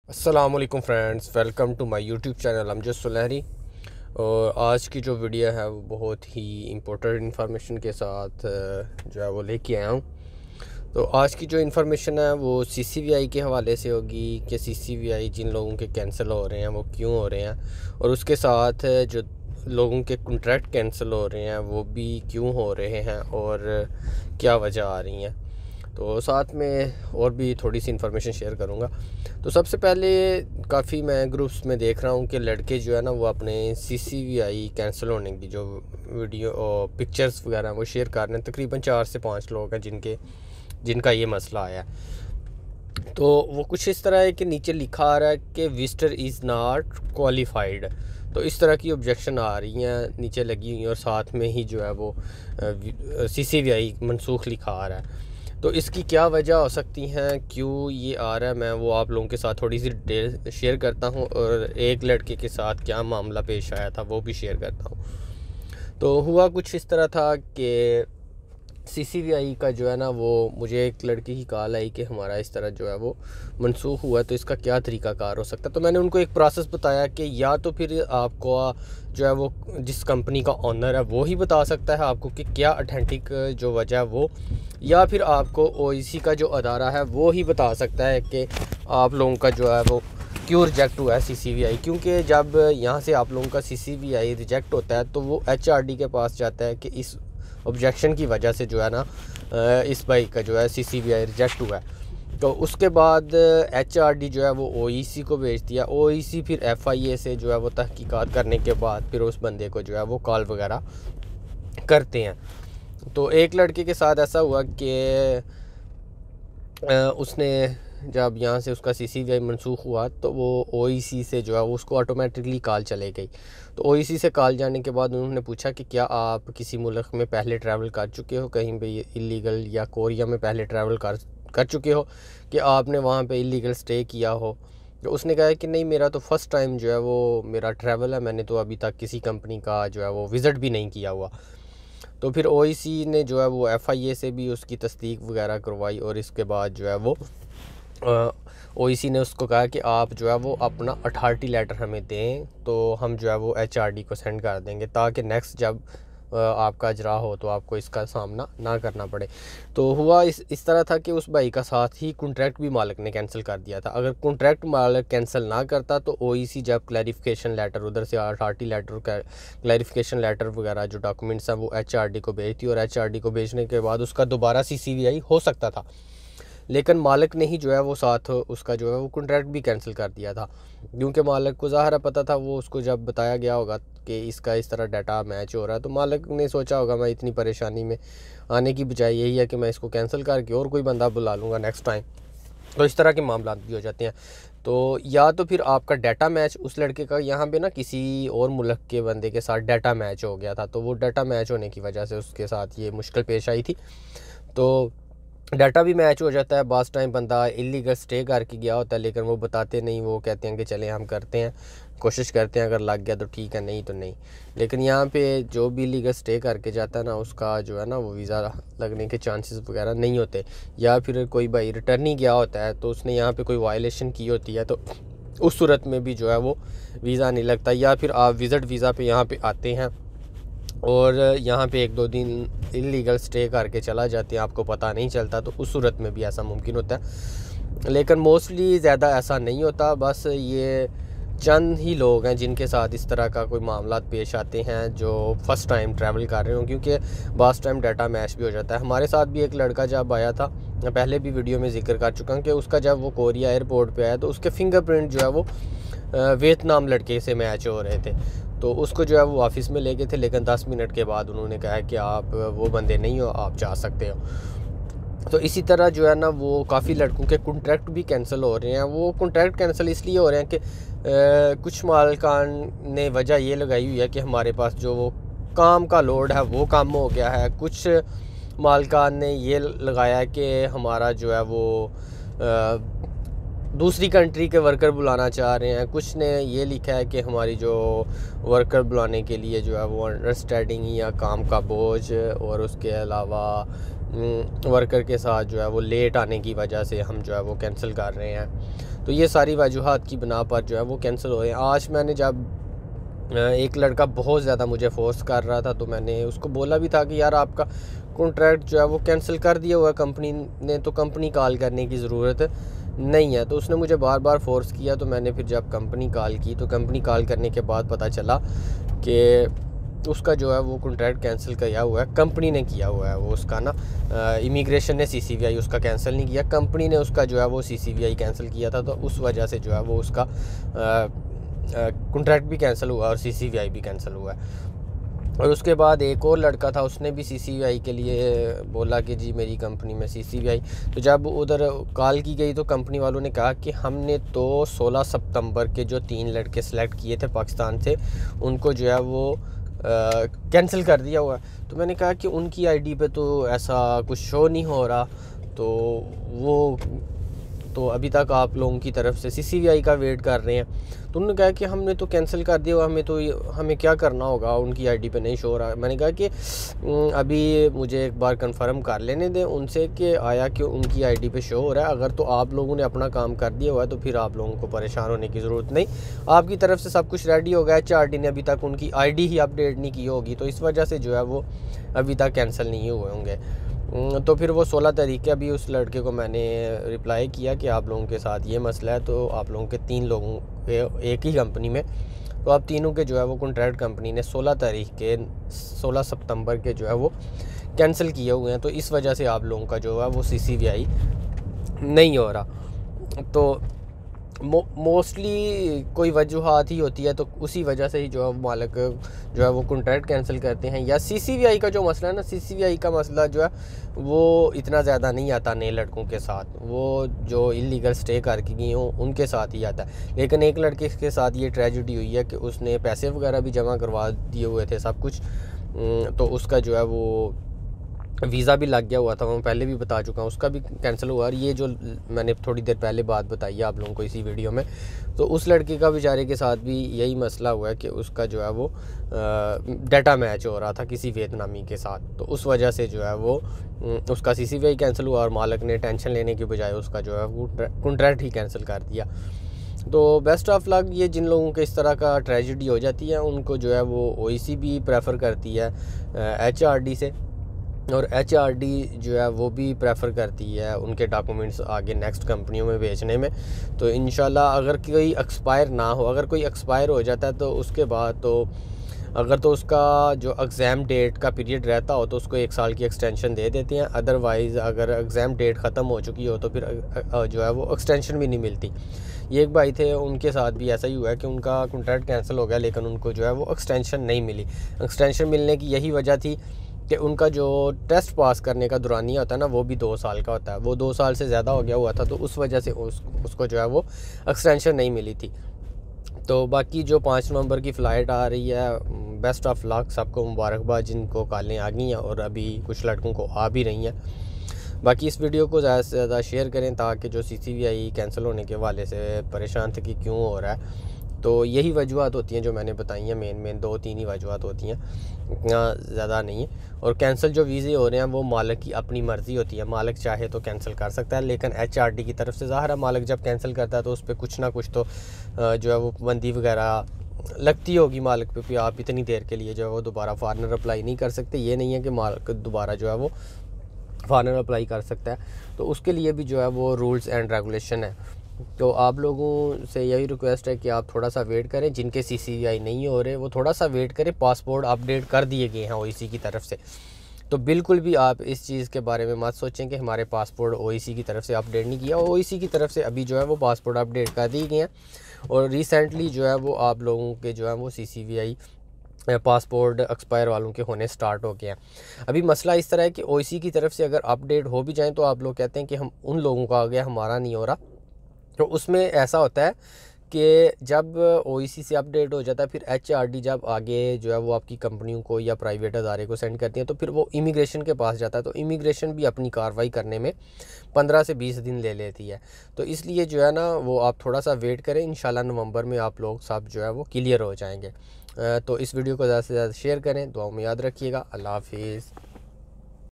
अस्सलामुअलैकुम friends, welcome to my YouTube channel Amjad Sulehri. और आज की जो वीडियो है वो बहुत ही इम्पोर्टेंट इन्फॉर्मेशन के साथ जो है वो लेके आया हूँ। तो आज की जो इन्फॉर्मेशन है वो सीसीवीआई के हवाले से होगी कि सीसीवीआई जिन लोगों के कैंसिल हो रहे हैं वो क्यों हो रहे हैं, और उसके साथ जो लोगों के कॉन्ट्रैक्ट कैंसिल हो रहे हैं वो भी क्यों हो रहे हैं और क्या वजह आ रही हैं। तो साथ में और भी थोड़ी सी इन्फॉर्मेशन शेयर करूँगा। तो सबसे पहले काफ़ी मैं ग्रुप्स में देख रहा हूँ कि लड़के जो है ना वो अपने सीसीवीआई कैंसिल होने की जो वीडियो और पिक्चर्स वगैरह वो शेयर कर रहे हैं। तकरीबन 4 से 5 लोग हैं जिनका ये मसला आया है। तो वो कुछ इस तरह है कि नीचे लिखा आ रहा है कि विजिटर इज़ नॉट क्वालिफाइड। तो इस तरह की ऑब्जेक्शन आ रही हैं नीचे लगी हुई, और साथ में ही जो है वो सीसीवीआई मनसूख लिखा आ रहा है। तो इसकी क्या वजह हो सकती हैं, क्यों ये आ रहा है, मैं वो आप लोगों के साथ थोड़ी सी डिटेल शेयर करता हूँ, और एक लड़के के साथ क्या मामला पेश आया था वो भी शेयर करता हूँ। तो हुआ कुछ इस तरह था कि सीसीवीआई का जो है ना वो मुझे एक लड़के की कॉल आई कि हमारा इस तरह जो है वो मनसूख हुआ, तो इसका क्या तरीक़ाकार हो सकता है। तो मैंने उनको एक प्रोसेस बताया कि या तो फिर आपको जो है वो जिस कंपनी का ऑनर है वो ही बता सकता है आपको कि क्या ऑथेंटिक जो वजह है वो, या फिर आपको ओईसी का जो अदारा है वो ही बता सकता है कि आप लोगों का जो है वो क्यों रिजेक्ट हुआ है सीसीवीआई। क्योंकि जब यहाँ से आप लोगों का सीसीवीआई रिजेक्ट होता है तो वो एचआरडी के पास जाता है कि इस ऑब्जेक्शन की वजह से जो है ना इस बाइक का जो है सीसीवीआई रिजेक्ट हुआ है। तो उसके बाद एचआरडी जो है वो ओईसी को भेज दिया। ओईसी फिर एफआईए से जो है वो तहकीकात करने के बाद फिर उस बंदे को जो है वो कॉल वगैरह करते हैं। तो एक लड़के के साथ ऐसा हुआ कि उसने जब यहाँ से उसका सीसीवीआई मनसूख हुआ तो वो ओईसी से जो है उसको ऑटोमेटिकली कॉल चले गई। तो ओईसी से कॉल जाने के बाद उन्होंने पूछा कि क्या आप किसी मुल्क में पहले ट्रैवल कर चुके हो, कहीं पे इलीगल, या कोरिया में पहले ट्रैवल कर चुके हो कि आपने वहाँ पे इलीगल स्टे किया हो। तो उसने कहा कि नहीं, मेरा तो फर्स्ट टाइम जो है वो मेरा ट्रैवल है, मैंने तो अभी तक किसी कंपनी का जो है वो विज़िट भी नहीं किया हुआ। तो फिर ओईसी ने जो है वो एफआईए से भी उसकी तस्दीक वगैरह करवाई, और इसके बाद जो है वो ओईसी ने उसको कहा कि आप जो है वो अपना अथॉरिटी लेटर हमें दें, तो हम जो है वो एचआरडी को सेंड कर देंगे, ताकि नेक्स्ट जब आपका इजरा हो तो आपको इसका सामना ना करना पड़े। तो हुआ इस तरह था कि उस भाई का साथ ही कॉन्ट्रैक्ट भी मालिक ने कैंसिल कर दिया था। अगर कॉन्ट्रैक्ट मालिक कैंसिल ना करता तो ओईसी जब क्लैरिफिकेशन लेटर उधर से अथॉरिटी लेटर क्लैरिफिकेशन लेटर वगैरह जो डॉक्यूमेंट्स हैं वो एचआरडी को भेजती, और एचआरडी को भेजने के बाद उसका दोबारा सीसीवीआई हो सकता था। लेकिन मालिक ने ही जो है वो साथ उसका जो है वो कॉन्ट्रैक्ट भी कैंसिल कर दिया था, क्योंकि मालिक को ज़ाहिर है पता था, वो उसको जब बताया गया होगा कि इसका इस तरह डाटा मैच हो रहा है, तो मालिक ने सोचा होगा मैं इतनी परेशानी में आने की बजाय यही है कि मैं इसको कैंसिल करके और कोई बंदा बुला लूँगा नेक्स्ट टाइम। तो इस तरह के मामला भी हो जाते हैं। तो या तो फिर आपका डाटा मैच उस लड़के का यहाँ पे ना किसी और मुल्क के बंदे के साथ डाटा मैच हो गया था, तो वो डाटा मैच होने की वजह से उसके साथ ये मुश्किल पेश आई थी। तो डाटा भी मैच हो जाता है। बास टाइम बंदा इलीगल स्टे करके गया होता है, लेकिन वो बताते नहीं, वो कहते हैं कि चलें हम करते हैं, कोशिश करते हैं, अगर लग गया तो ठीक है, नहीं तो नहीं। लेकिन यहाँ पे जो भी इलीगल स्टे करके जाता है ना उसका जो है ना वो वीज़ा लगने के चांसेस वगैरह नहीं होते। या फिर कोई भाई रिटर्न ही गया होता है तो उसने यहाँ पे कोई वायलेशन की होती है, तो उस सूरत में भी जो है वो वीज़ा नहीं लगता। या फिर आप विज़िट वीज़ा पे यहाँ पे आते हैं और यहाँ पे 1-2 दिन इलीगल स्टे करके चला जाते हैं, आपको पता नहीं चलता, तो उस सूरत में भी ऐसा मुमकिन होता है। लेकिन मोस्टली ज़्यादा ऐसा नहीं होता। बस ये चंद ही लोग हैं जिनके साथ इस तरह का कोई मामला पेश आते हैं जो फ़र्स्ट टाइम ट्रैवल कर रहे हो, क्योंकि बास टाइम डाटा मैच भी हो जाता है। हमारे साथ भी एक लड़का जब आया था, मैं पहले भी वीडियो में जिक्र कर चुका हूँ कि उसका जब वो कोरिया एयरपोर्ट पे आया तो उसके फिंगरप्रिंट जो है वो वियतनाम लड़के से मैच हो रहे थे। तो उसको जो है वो ऑफिस में ले गए थे, लेकिन 10 मिनट के बाद उन्होंने कहा कि आप वो बंदे नहीं हो, आप जा सकते हो। तो इसी तरह जो है ना वो काफ़ी लड़कों के कॉन्ट्रैक्ट भी कैंसिल हो रहे हैं। वो कॉन्ट्रैक्ट कैंसिल इसलिए हो रहे हैं कि कुछ मालिकान ने वजह ये लगाई हुई है कि हमारे पास जो वो काम का लोड है वो कम हो गया है। कुछ मालिकान ने ये लगाया है कि हमारा जो है वो दूसरी कंट्री के वर्कर बुलाना चाह रहे हैं। कुछ ने ये लिखा है कि हमारी जो वर्कर बुलाने के लिए जो है वो अंडरस्टैंडिंग या काम का बोझ, और उसके अलावा वर्कर के साथ जो है वो लेट आने की वजह से हम जो है वो कैंसिल कर रहे हैं। तो ये सारी वजूहात की बिना पर जो है वो कैंसिल हुए। आज मैंने जब एक लड़का बहुत ज़्यादा मुझे फोर्स कर रहा था, तो मैंने उसको बोला भी था कि यार आपका कॉन्ट्रैक्ट जो है वो कैंसिल कर दिया हुआ है कंपनी ने, तो कंपनी कॉल करने की ज़रूरत नहीं है। तो उसने मुझे बार बार फोर्स किया। तो मैंने फिर जब कंपनी कॉल की, तो कंपनी कॉल करने के बाद पता चला कि उसका जो है वो कॉन्ट्रैक्ट कैंसिल किया हुआ है, कंपनी ने किया हुआ है वो उसका ना। इमिग्रेशन ने CCVI उसका कैंसिल नहीं किया, कंपनी ने उसका जो है वो CCVI कैंसिल किया था। तो उस वजह से जो है वो उसका कॉन्ट्रैक्ट भी कैंसिल हुआ और CCVI भी कैंसिल हुआ है। और उसके बाद एक और लड़का था, उसने भी CCVI के लिए बोला कि जी मेरी कंपनी में CCVI। तो जब उधर कॉल की गई तो कंपनी वालों ने कहा कि हमने तो 16 सितंबर के जो 3 लड़के सेलेक्ट किए थे पाकिस्तान से, उनको जो है वो कैंसिल कर दिया हुआ है। तो मैंने कहा कि उनकी ID पे तो ऐसा कुछ शो नहीं हो रहा, तो वो तो अभी तक आप लोगों की तरफ से CCVI का वेट कर रहे हैं। तो उन्होंने कहा कि हमने तो कैंसिल कर दिया, हमें क्या करना होगा, उनकी ID पे नहीं शो हो रहा। मैंने कहा कि अभी मुझे एक बार कंफर्म कर लेने दें उनसे कि आया कि उनकी ID पे शो हो रहा है। अगर तो आप लोगों ने अपना काम कर दिया हुआ है तो फिर आप लोगों को परेशान होने की ज़रूरत नहीं, आपकी तरफ से सब कुछ रेडी हो गया। HRD ने अभी तक उनकी ID ही अपडेट नहीं की होगी, तो इस वजह से जो है वो अभी तक कैंसिल नहीं हुए होंगे। तो फिर वो 16 तारीख के अभी उस लड़के को मैंने रिप्लाई किया कि आप लोगों के साथ ये मसला है, तो आप लोगों के 3 लोगों के एक ही कंपनी में, तो आप तीनों के जो है वो कॉन्ट्रैक्ट कंपनी ने 16 सितंबर के जो है वो कैंसिल किए हुए हैं। तो इस वजह से आप लोगों का जो है वो CCVI नहीं हो रहा। तो मोस्टली कोई वजूहात ही होती है, तो उसी वजह से ही जो है मालिक जो है वो कॉन्ट्रैक्ट कैंसिल करते हैं। या CCVI का जो मसला है ना, CCVI का मसला जो है वो इतना ज़्यादा नहीं आता नए लड़कों के साथ, वो जो इलीगल स्टे करके गए हों उनके साथ ही आता है। लेकिन एक लड़के के साथ ये ट्रेजेडी हुई है कि उसने पैसे वगैरह भी जमा करवा दिए हुए थे सब कुछ, तो उसका जो है वो वीज़ा भी लग गया हुआ था, मैं पहले भी बता चुका हूँ, उसका भी कैंसिल हुआ। और ये जो मैंने थोड़ी देर पहले बात बताई है आप लोगों को इसी वीडियो में, तो उस लड़के का बेचारे के साथ भी यही मसला हुआ है कि उसका जो है वो डाटा मैच हो रहा था किसी वियतनामी के साथ, तो उस वजह से जो है वो उसका CCVI कैंसिल हुआ और मालिक ने टेंशन लेने के बजाय उसका जो है वो कॉन्ट्रैक्ट ही कैंसिल कर दिया। तो बेस्ट ऑफ लक। ये जिन लोगों के इस तरह का ट्रेजेडी हो जाती है उनको जो है वो OEC भी प्रेफर करती है HRD से, और HRD जो है वो भी प्रेफर करती है उनके डॉक्यूमेंट्स आगे नेक्स्ट कंपनियों में बेचने में। तो इंशाल्लाह अगर कोई एक्सपायर ना हो, अगर कोई एक्सपायर हो जाता है तो उसके बाद तो अगर तो उसका जो एग्ज़ाम डेट का पीरियड रहता हो तो उसको 1 साल की एक्सटेंशन दे देते हैं। अदरवाइज़ अगर एग्ज़ाम डेट ख़त्म हो चुकी हो तो फिर जो है वो एक्सटेंशन भी नहीं मिलती। ये एक भाई थे, उनके साथ भी ऐसा ही हुआ है कि उनका कॉन्ट्रैक्ट कैंसिल हो गया, लेकिन उनको जो है वो एक्सटेंशन नहीं मिली। एक्सटेंशन मिलने की यही वजह थी कि उनका जो टेस्ट पास करने का दुरानिया होता है ना, वो भी 2 साल का होता है, वो 2 साल से ज़्यादा हो गया हुआ था, तो उस वजह से उसको जो है वो एक्सटेंशन नहीं मिली थी। तो बाकी जो 5 नवंबर की फ़्लाइट आ रही है, बेस्ट ऑफ लक, सबको मुबारकबाद जिनको कॉलें आ गई हैं और अभी कुछ लड़कों को आ भी रही हैं। बाकी इस वीडियो को ज़्यादा से ज़्यादा शेयर करें ताकि जो CCVI कैंसिल होने के हवाले से परेशान थे कि क्यों हो रहा है, तो यही वजूहत होती हैं जो मैंने बताई हैं, मेन 2-3 ही वजूहत होती हैं, इतना ज़्यादा नहीं है। और कैंसिल जो वीज़े हो रहे हैं वो मालिक की अपनी मर्ज़ी होती है, मालिक चाहे तो कैंसिल कर सकता है, लेकिन HRD की तरफ से ज़ाहिर है मालिक जब कैंसिल करता है तो उस पर कुछ ना कुछ तो जो है वो पाबंदी वगैरह लगती होगी मालिक पे, आप इतनी देर के लिए जो है वो दोबारा फॉरेनर अप्लाई नहीं कर सकते। ये नहीं है कि मालिक दोबारा जो है वो फॉरेनर अप्लाई कर सकता है, तो उसके लिए भी जो है वो रूल्स एंड रेगुलेशन है। तो आप लोगों से यही रिक्वेस्ट है कि आप थोड़ा सा वेट करें, जिनके CCVI नहीं हो रहे वो थोड़ा सा वेट करें। पासपोर्ट अपडेट कर दिए गए हैं OEC की तरफ से, तो बिल्कुल भी आप इस चीज़ के बारे में मत सोचें कि हमारे पासपोर्ट OEC की तरफ से अपडेट नहीं किया। OEC की तरफ से अभी जो है वो पासपोर्ट अपडेट कर दिए गए हैं, और रिसेंटली जो है वो आप लोगों के जो है वो CCVI पासपोर्ट एक्सपायर वालों के होने स्टार्ट हो गए हैं। अभी मसला इस तरह है कि OEC की तरफ से अगर अपडेट हो भी जाएँ तो आप लोग कहते हैं कि हम उन लोगों का आ गया, हमारा नहीं हो रहा। तो उसमें ऐसा होता है कि जब OEC से अपडेट हो जाता है, फिर HRD जब आगे जो है वो आपकी कंपनियों को या प्राइवेट अदारे को सेंड करती हैं तो फिर वो इमिग्रेशन के पास जाता है, तो इमिग्रेशन भी अपनी कार्रवाई करने में 15 से 20 दिन ले लेती है। तो इसलिए जो है ना वो आप थोड़ा सा वेट करें, इंशाल्लाह नवंबर में आप लोग सब जो है वो क्लियर हो जाएंगे। तो इस वीडियो को ज़्यादा से ज़्यादा शेयर करें, दुआओं में याद रखिएगा। अल्लाह हाफिज़।